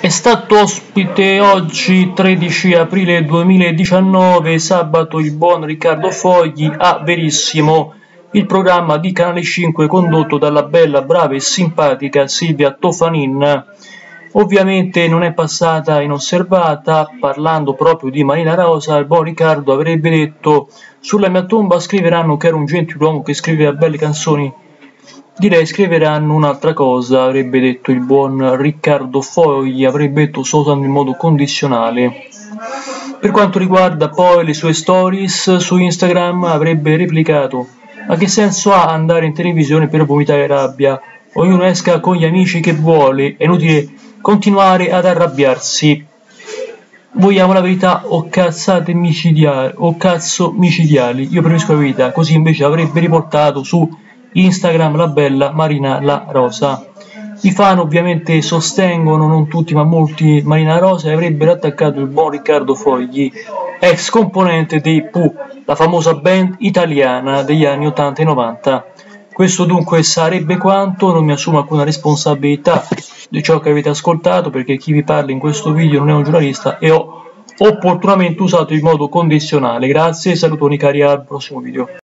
È stato ospite oggi, 13 aprile 2019, sabato, il buon Riccardo Fogli a Verissimo, il programma di Canale 5 condotto dalla bella, brava e simpatica Silvia Tofanin. Ovviamente non è passata inosservata, parlando proprio di Marina Rosa, il buon Riccardo avrebbe detto: sulla mia tomba scriveranno che era un gentiluomo che scriveva belle canzoni. Direi scriveranno un'altra cosa, avrebbe detto il buon Riccardo Fogli, avrebbe detto solo in modo condizionale. Per quanto riguarda poi le sue stories su Instagram, avrebbe replicato: ma che senso ha andare in televisione per vomitare rabbia? Ognuno esca con gli amici che vuole, è inutile continuare ad arrabbiarsi. Vogliamo la verità o cazzate micidiali o cazzo micidiali? Io preferisco la verità, così invece avrebbe riportato su Instagram la bella Marina La Rosa. I fan ovviamente sostengono, non tutti ma molti, Marina Rosa e avrebbero attaccato il buon Riccardo Fogli, ex componente dei Pooh, la famosa band italiana degli anni 80 e 90. Questo dunque sarebbe quanto, non mi assumo alcuna responsabilità di ciò che avete ascoltato, perché chi vi parla in questo video non è un giornalista e ho opportunamente usato in modo condizionale. Grazie e salutoni cari, al prossimo video.